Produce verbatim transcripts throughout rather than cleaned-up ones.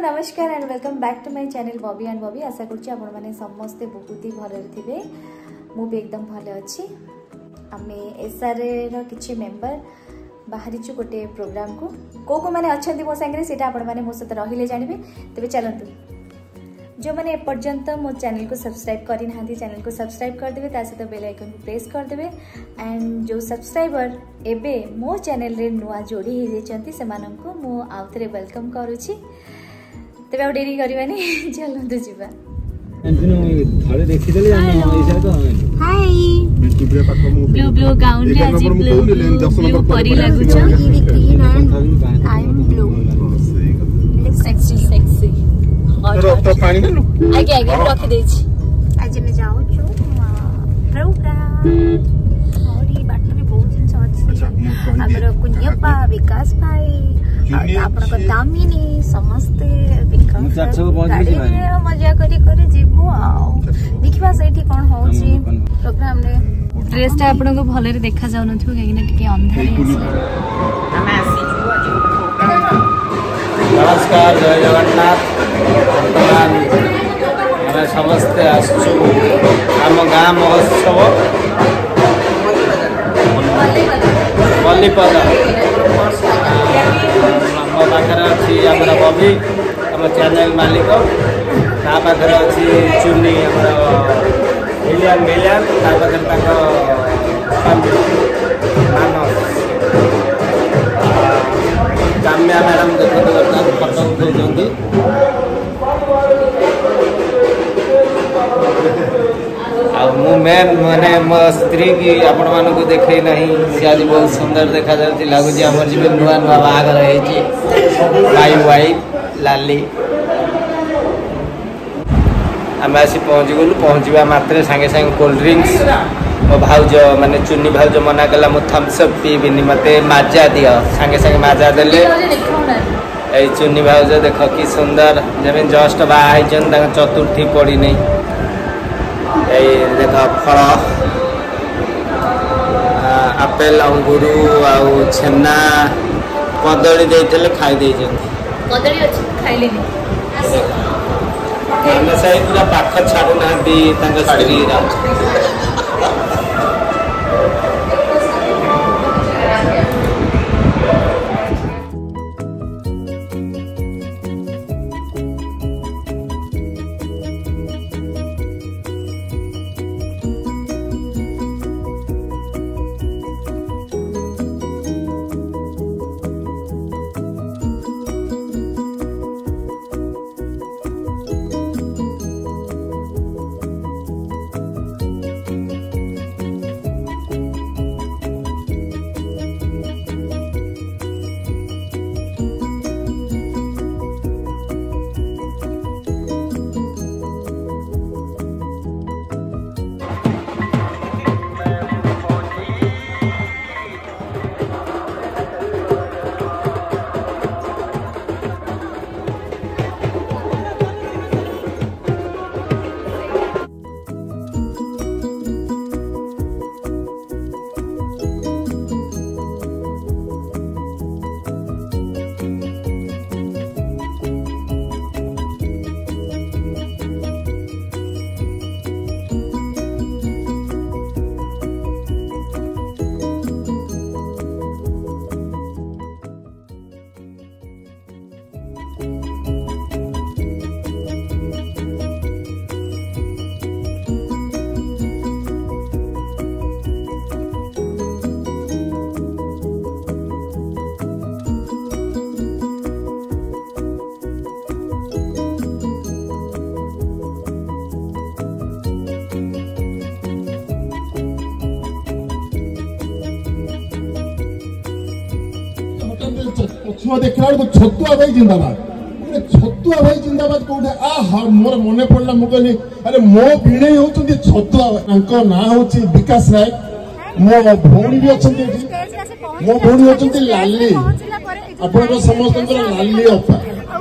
नमस्कार and welcome back to my channel Bobby and Bobby. आशा करछि आपण माने समस्ते बहुत ही भले थिबे। मु भी एकदम भले अछि। आमे एसआर रो किछि मेंबर बाहरी छु गोटे प्रोग्राम को को को माने अछंती मो संगे सेटा आपण माने मो सते रहिले जानिबे। तबे चलंतु जो मैंने एपर्यंत मो चैनल को सब्सक्राइब करी नाहंती चैनल को सब्सक्राइब कर देबे, ता सहित बेल आइकन को प्रेस कर देबे। एंड जो सब्सक्राइबर एबे मो चैनल रे नुआ जोड़ी हे जेचंती से माननको मो आउथरे वेलकम करूची। तबे आ डेरी करबानी चलंतु जिबा। एंतनो थळे देखि देले हम ऐसा तो हाय ब्लू ब्लू गाउन रे आज ब्लू ब्लू परी लागु छ। I am blue sexy sexy और तो पानी में लो आगे आगे रख दे छी। आज मैं जाऊ छु प्रोग्राम और ये बाट रे बहुत दिन से हमर कुनियप्पा विकास भाई आपण को दामिनी समस्त विकास गाड़ी रे मजा करी करी जीवो आ देखिबा सेठी कोन होची प्रोग्राम रे। ड्रेस टा आपण को भले रे देखा जाउ नथु काहे कि टिके अंधारे हमें आसी नमस्कार जय जगन्नाथ। हमें समस्ते आसु आम गाँ महोत्सव बलिपद मो पाखे अच्छी आम बबी आम चैनल मालिक ता पाखे अच्छी चुनी आम मिलियन मिलियन ता पाखे काम्या मैडम देखते फटो उठाई मु मेन माने मो स्त्री की आपण मान को देखे नहीं सी आज बहुत सुंदर देखा जाती लगुच आम जी नुआ नुआ बाहागर वाई वाई लाली आम आसी पहुँची गलु। पहुँचवा मात्रे सांगे सांगे कोल्ड ड्रिंक्स मो भाउज माने चुन्नी भाउज मना कला मु थम्स अप पीबिनी मते माजा दियो सांगे सांगे माजा देले। ए चुन्नी भाउज देख कि सुंदर जमे जस्ट बाहा चतुर्थी पड़ी नहीं देख फल आपेल अंगूर आउ छेना कदली देते खाई दे कदली अछि खाइले नि आमे सही पूरा पाख छाडू नांती तांका स्त्री रा देखला तो छतुआ भाई जिंदाबाद छतुआ भाई जिंदाबाद कोठे आ मोर मने पड़ला मु कहली अरे मो भिणे होचंती छतुआ अंको ना होची विकास राय मो भौणी भी अछंती मो भौणी होचंती लाली आपण समस्त लाली अपा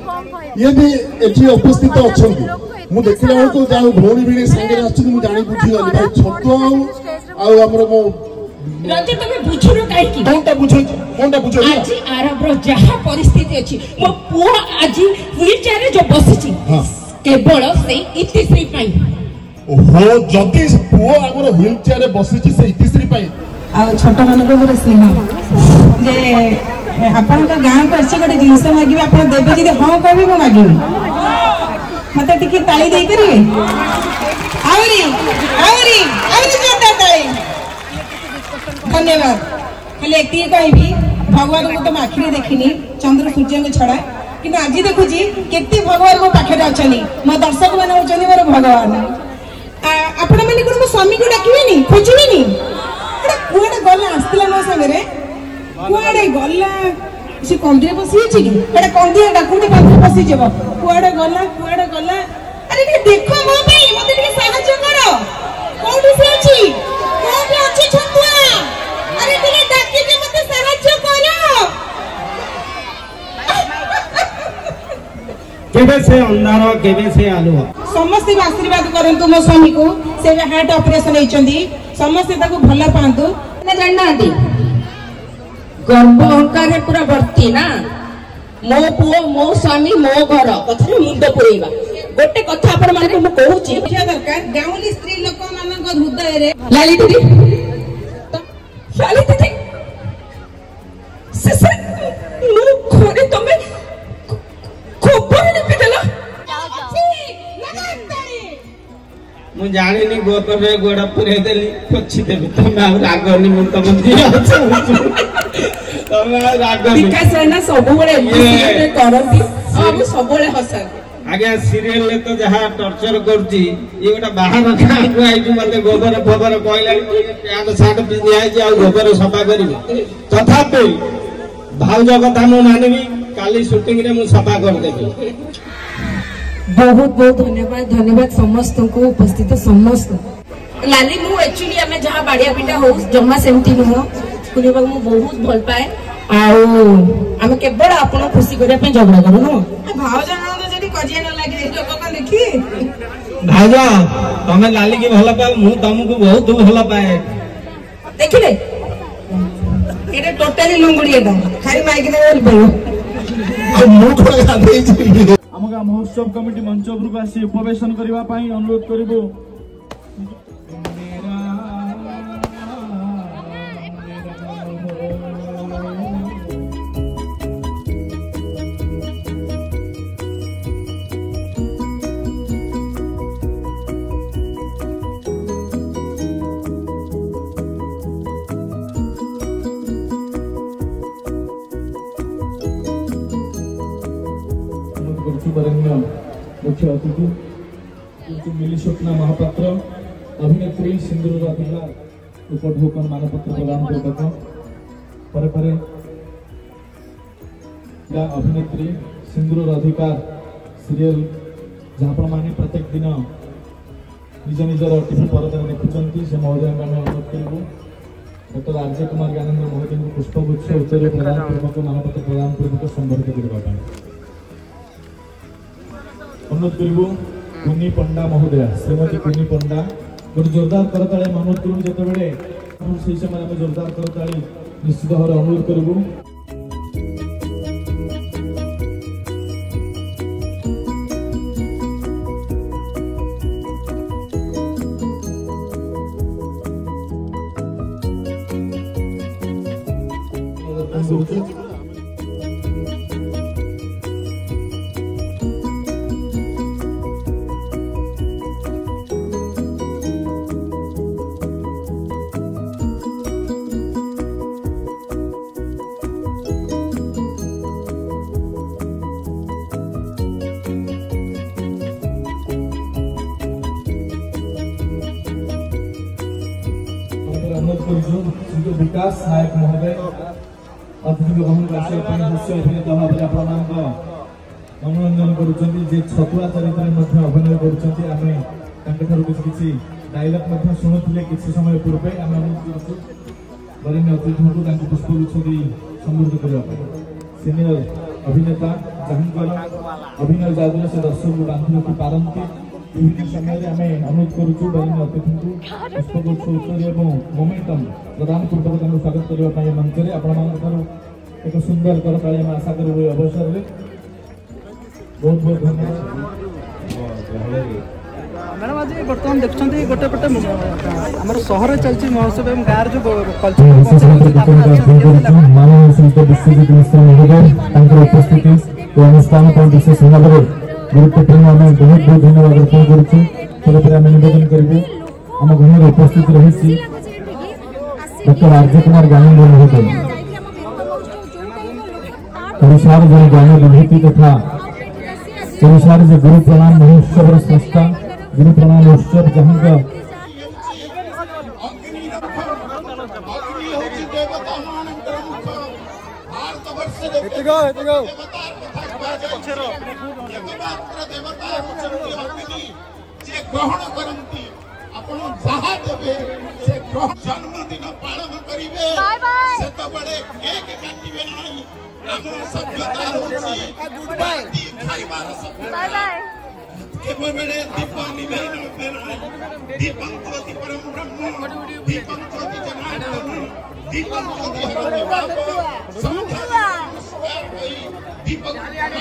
ये भी एठी उपस्थित अछंती मु देखला को जा भौणी भिणे संगे अछंती मु जानि बुझी गली भाई छतुआ आ हमर मो रंजे तमे बुझुनो काहे की कोनटा बुझै कोनटा बुझै आज आरबर जहा परिस्थिति अछि मो पुआ आज व्हील चेयर रे जो बसिछि हां केवल से इतिश्री पाई ओहो जति पुआ हमर व्हील चेयर रे बसिछि से इतिश्री पाई आ छोट मानको मोर स्नेह जे आपन का गां करछ गटे जिंस मागिबे आपन देबे जदि हां कहबे मो मागिबे मते टिके ताली देई करिवे आवरी आवरी आवरी जोरदार ताली धन्यवाद खाली एति कहबी भगवान को तो आखिरे देखिनी चंद्र सूर्य को छड़ा कि आज देखुची केते भगवान मो पाखे अछनी मो दर्शक माने होचनी मोर भगवान आपण माने कोन मो स्वामी को डाकिबेनी खोजिबेनी एटा कुआडे गला आस्तला मो संगे कुआडे गला से कंदरे बसी अछि कि एटा कंदिया डाकुटी कंदरे बसी जेबो कुआडे गला कुआडे गला अरे टे देखो मो भाई मते टे सहाय्य करो कोठी से अछि कोठी अछि छतुआ अरे टे डाकी के मते सहाय्य करो केबे से अंधार केबे से आलुआ समस्त आशीर्वाद करंतु मो स्वामी को से हार्ट ऑपरेशन हेचंदी समस्त ताको भला पांतु ना जाननांती गर्भ अहंकार रे पूरा भर्ती ना मो पुओ मो स्वामी मो घर कथा मुंड पुरेबा गोटे कथा आपण माने को कहूची बुझा दरकार गाउली स्त्री लोक मानक हृदय रे लाली दीदी लाली दीदी से से मो घरे तमे खबर लिपि देला मु जानिनी गोबर रे गोड़ा पुरे देली पछी देबी तमे आ रागनी मु तम दिया तमे रागनी विकास ना सब बळे एमसीए करंती हम सब बळे हसन आगे सीरियल ले तो जहा टॉर्चर करती ये गोटा बाहर का आई जो मते गोबर फबर कहला प्यान साट पिनी आई जे आ गोबर सफा करिवो तथापि भाउज कथा मु मानबी काली शूटिंग रे मु सफा कर देबी बहुत बहुत धन्यवाद धन्यवाद समस्त को उपस्थित समस्त लाली मु एक्चुअली हमें जहां बाड़िया पिटा हो जम्मा सेमती नुह सुनिबा मु बहुत भल पाए आउ हम केवल आपण खुशी करिया पे झगड़ा करू न भाव जानो तो जदी कजिया न लागी लोक का देखी भाजा तमे लाली की भल पाए मु तुमको बहुत भल पाए देखिले एटा टोटली लंगुड़ी एटा खाली माइक दे बोल आ मु को गाधै छी आमगा महोत्सव कमिटी मंच उपरको आसी उपवेशन करबा पई अनुरोध करिबो मुख्य अतिथि मिली स्वप्ना महापात्र अभिनेत्री सिंदूर राधिका उपढोकन मानपत्र प्रदान करतक परे परे या अभिनेत्री सिंदूर राधिका सीरियल जहाँ आपण माने प्रत्येक दिन निज निजर टीवी परदा देखुचंती से महोदय का अनुरोध करिबो डॉक्टर आरजे कुमार ज्ञानेंद्र महोदय को पुष्पगुच्छ उत्तर प्रदान पूर्वक मानपत्र प्रदान पूर्वक संबर्धित करबा ପାଇଁ अनुरोध करिबो कुनी पंडा महोदय श्रीमती कुनी पंडा गोटे जोरदार करताली अनुरोध करू जते बेले से समय में जोरदार करताली निश्चित भाव अनुरोध करिबो विकास नायक महोदय अतिथि ग्रहण कर हास्य अभिनेता भाव आपण मनोरंजन करुँच जे छतुआ चरित्र में अभिनय कर डायलग शुणुले किसी समय पूर्व आम वरेण्य अतिथि को पुष्पगुच्छ संबोधित करने सीनियर अभिनेता जहां अभिनय जादुरे से दर्शक को बांधि रखी पारती विभिन्न समय आम अनुरोध करुचु माननीय अतिथि को पुष्पगुच्छ उत्तरी और मोमेंटम प्रदान पूर्वक स्वागत करने मंच में आपण एक सुंदर करताली आम आशा करू अवसर में बहुत बहुत धन्यवाद। मैडम आज बर्तमान देखते गोटे पटे आम सहर चलती महोत्सव एवं गाँव जो उपस्थिति अनुष्ठान विशेष भाव में गुरुत्वपूर्ण आम बहुत बहुत धन्यवाद अर्पण करें निवेदन करूँ आम घर उपस्थित रही डॉक्टर आर्य कुमार गांधी महोदय ओडार जो ज्ञान विभूति तथा ओडार जो गुरु प्रणाम महोत्सव स्रष्टा गुरु प्रणाम उत्सव जहाँ ग्रहण करती आपण जहाँ देवे से जन्मदिन पालन करेंगे केक काटिबे नहीं आम सभ्यता होची खाइबार सभ्यता केवल बेले दीप निवेदन दीपं ज्योति परम ब्रह्म दीपं ज्योति जनार्दन दीपं ज्योति हरणे बाप समझा दीपक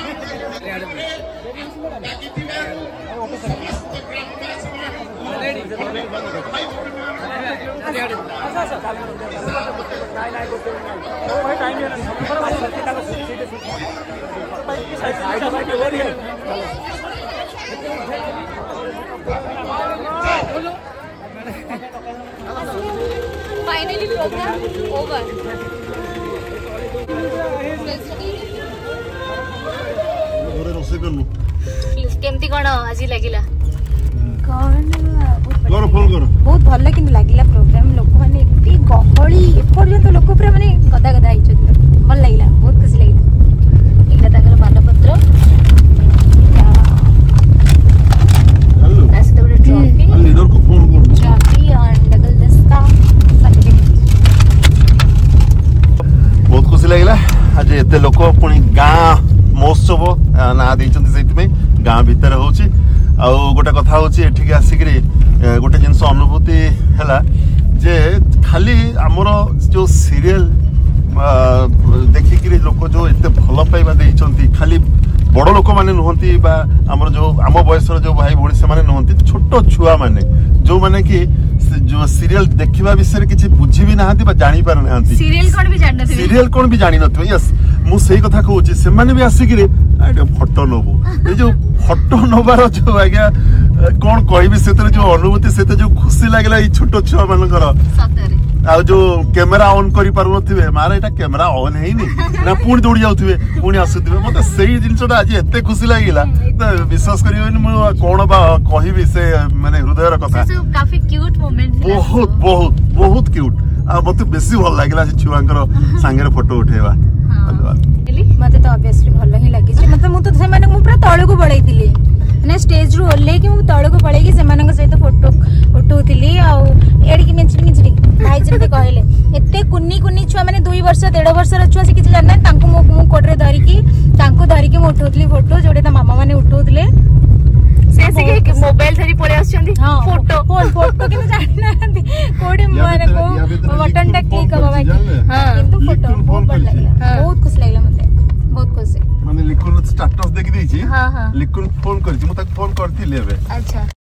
समस्त फाइनली प्रोग्राम ओवर। केमती कौन आज लगिला कौन करो फोन करो बहुत भल कि लगिला प्रोग्राम लोक माने एते गहली एपर्यंत लोक पूरा माने गदा गदा आइछत भल लागिला बहुत खुशी लागिला इला ताकर मानपत्र ऐसे तो ट्रॉफी लीडर को फोन करो ट्रॉफी एंड गुलदस्ता बहुत खुशी लगिला आज एते लोक पुणी गाँ महोत्सव ना देते गाँ भितर हूँ आ गोटे कथा हूँ एठिक आसिक गोटे जिनस अनुभूति है जे खाली आमर जो सीरियल देखिक लोक जो एत भल पाइबा देइचंती खाली बड़ लोक मैंने नुहति आमर जो आम बयसर जो भाई भाई से नुहति छोट छुआ मैंने जो मैंने कि जो सीरियल देखा विषय किसी बुझी भी ना जानी पार ना सीरियल कौन भी जान सीरियल कौन भी जानी नथिबे यस मु सेही कथा कहूची से माने भी आसिक फोटो नबो ए जो फोटो नबार जो आज्ञा कौन कहबी से जो अनुभूति से जो खुशी लागला ई छोट छुआ मानकर सतरे आ जो कैमेरा ऑन करि पारु नथिबे मारे एटा कैमेरा ऑन हेइनी ना पुणी दौड़ी जाउथिबे पुणी आसुथिबे मते सेही जिंसटा आज एते खुशी लागिला त विश्वास करियोनी मु कोन बा कहिबी से माने हृदयर कथा काफी क्यूट मोमेंट बहुत बहुत बहुत क्यूट आ मते बेसी भल लागिला से छुआंकर संगे फोटो उठेबा धन्यवाद मते तो ऑब्वियसली भल ही लागि छै मतलब मु तो से माने मु पूरा तळे को बळै दिली ने स्टेज रु ओल्ले कि मु तळे को पळै कि से मानक सहित फोटो उठौथिली आ एडी कि मिंचड़ी मिंचड़ी भाई जते कहले एते कुन्नी कुन्नी छुआ माने दो वर्ष डेढ़ वर्ष र छुआ से किछ जानना तांको मु मु कोडरे धरि कि तांको धरि कि मु उठौथिली फोटो जोडे ता मामा माने उठौथिले से से कि मोबाइल धरि पळे आछंती फोटो फोन फोटो कि जानि नांती कोडे माने को बटन टा क्लिक करबा कि हां किंतु फोटो बहुत बड़ लागला बहुत खुश लागला मते बहुत खुशी माने लिखुन स्टेटस देखि दैछि हां हां लिखुन फोन करछि मु तक फोन करथिले बे अच्छा।